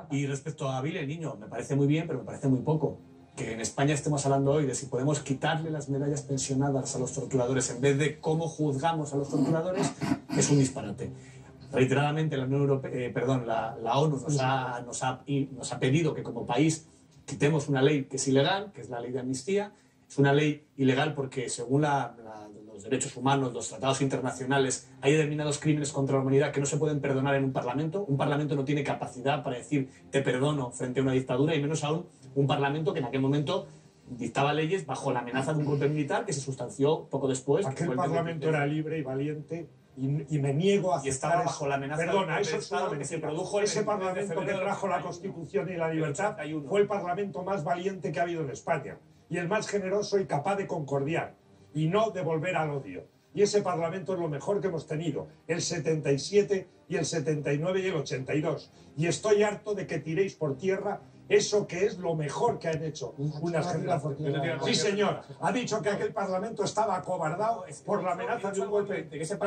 Y respecto a Vile Niño, me parece muy bien, pero me parece muy poco. Que en España estemos hablando hoy de si podemos quitarle las medallas pensionadas a los torturadores en vez de cómo juzgamos a los torturadores, es un disparate. Reiteradamente la Unión Europea, la ONU nos ha pedido que como país quitemos una ley que es ilegal, que es la ley de amnistía. Es una ley ilegal porque según los derechos humanos, los tratados internacionales, hay determinados crímenes contra la humanidad que no se pueden perdonar en un parlamento. Un parlamento no tiene capacidad para decir te perdono frente a una dictadura, y menos aún un parlamento que en aquel momento dictaba leyes bajo la amenaza de un golpe militar que se sustanció poco después. Aquel parlamento era libre y valiente y me niego a aceptar. Y estaba bajo la amenaza Perdona, eso es una que se mentira. produjo Ese parlamento que trajo la Constitución y la libertad fue el parlamento más valiente que ha habido en España y el más generoso y capaz de concordiar y no de volver al odio. Y ese parlamento es lo mejor que hemos tenido, el 77 y el 79 y el 82. Y estoy harto de que tiréis por tierra eso que es lo mejor que han hecho unas generaciones. Sí, señor. Ha dicho que aquel parlamento estaba acobardado por la amenaza de un golpe. Ese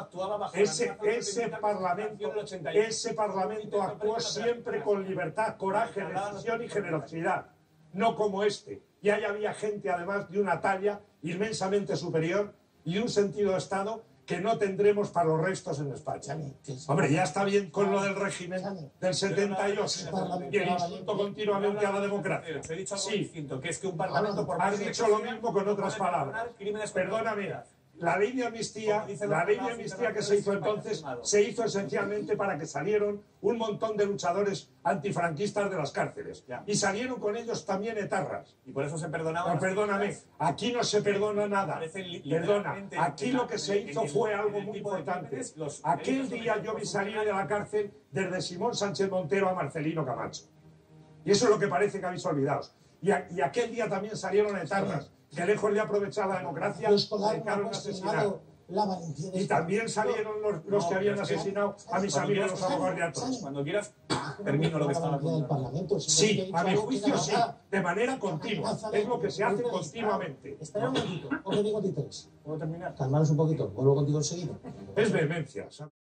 parlamento actuó siempre con libertad, coraje, decisión y generosidad. No como este. Y ahí había gente, además, de una talla inmensamente superior y un sentido de Estado que no tendremos para los restos en España. Hombre, ya está bien con lo del régimen del 78 y el insulto continuamente a la democracia. Sí, que es que un parlamento por has dicho lo mismo con otras palabras. Perdóname. La ley de amnistía que se hizo entonces se hizo esencialmente para que salieron un montón de luchadores antifranquistas de las cárceles. Y salieron con ellos también etarras. Y por eso se perdonaban. No, perdóname, aquí no se perdona nada. Perdona, aquí lo que se hizo fue algo muy importante. Aquel día yo vi salir de la cárcel desde Simón Sánchez Montero a Marcelino Camacho. Y eso es lo que parece que habéis olvidado. Y aquel día también salieron etarras, que lejos de aprovechar la democracia, dejaron asesinar. Y también salieron los que habían asesinado a mis amigos los abogados de Atos. Cuando quieras, termino lo que estaba contando. Sí, a mi juicio sí, de manera continua. Es lo que se hace continuamente. Espera un momentito, os lo digo a ti tres. ¿Puedo terminar? Calmaros un poquito, vuelvo contigo enseguida. Es vehemencia, ¿sabes?